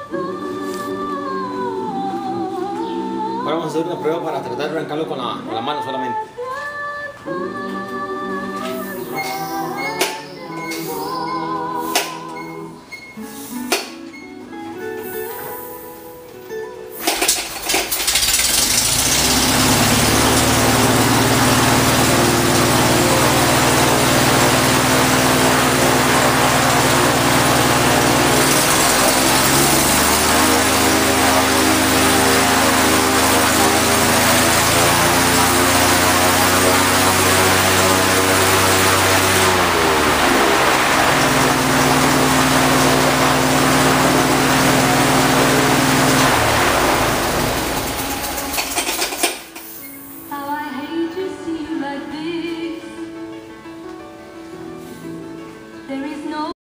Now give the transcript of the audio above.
Ahora vamos a hacer una prueba para tratar de arrancarlo con la mano solamente.